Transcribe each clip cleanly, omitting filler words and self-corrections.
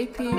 JP.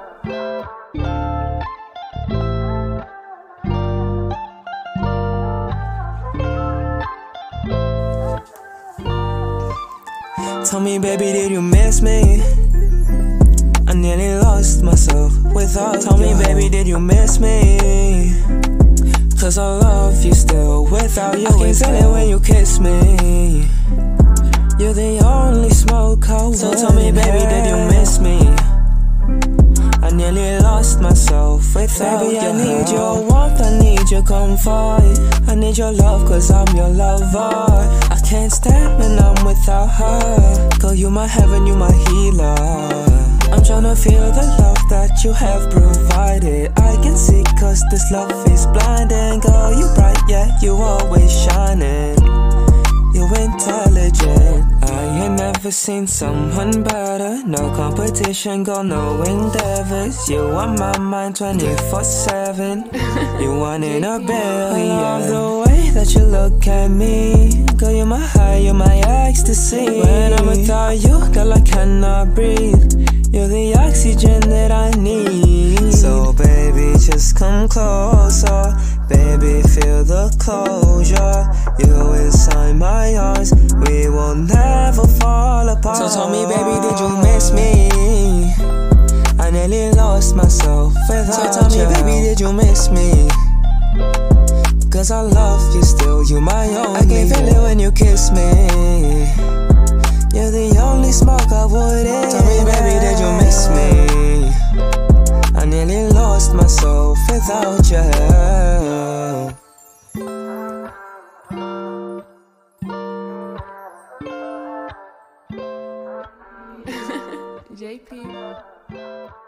Tell me, baby, did you miss me? I nearly lost myself without you. Tell me, baby, did you miss me? Cause I love you still without you. I can feel it when you kiss me. You're the only smoke I want. So tell me, baby, did you miss me? I nearly lost myself without you. I need your warmth, I need your comfort. I need your love cause I'm your lover. I can't stand when I'm without her. Girl, you my heaven, you my healer. I'm tryna feel the love that you have provided. I can see cause this love is blinding. Girl, you bright, yeah, you always shining. You're intelligent. I ain't never seen someone better. No competition, girl, no endeavors. You on my mind 24/7. You one in a billion. I love the way that you look at me. Girl, you're my high, you're my ecstasy. When I'm without you, girl, I cannot breathe. You're the oxygen that I need. So baby, just come closer. Baby, feel the closure. You inside my arms, we will never fall apart. So tell me, baby, did you miss me? I nearly lost myself without you. So tell me, baby, did you miss me? Cause I love you still, you my only. I can feel it when you kiss me. You're the only smoke I wouldn't. Tell me, baby, did you miss me? I nearly lost myself without you. JP.